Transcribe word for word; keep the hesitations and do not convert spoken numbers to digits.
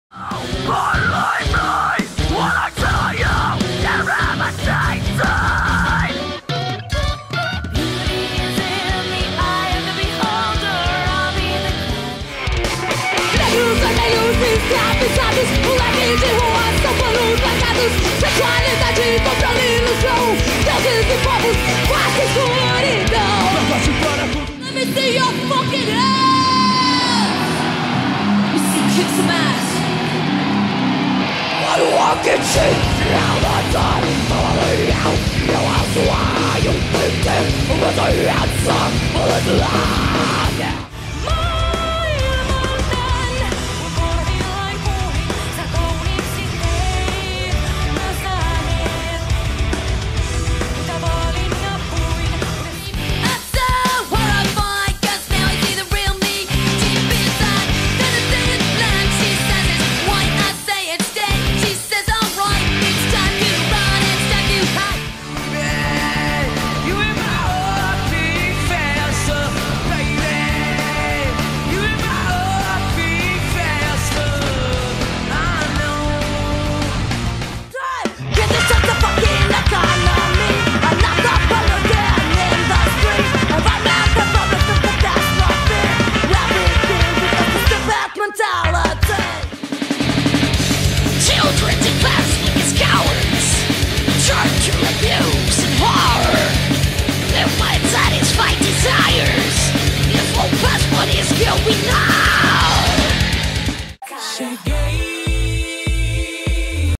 Escravizados, moleques de rua são panos largados. Sexualidade contra ilusão. Deuses e povos, quase escuridão. Let me see your fucking ass. You see, kick some ass. I walk and change all the time. Following out, you ask why you think that was a answer for the lie.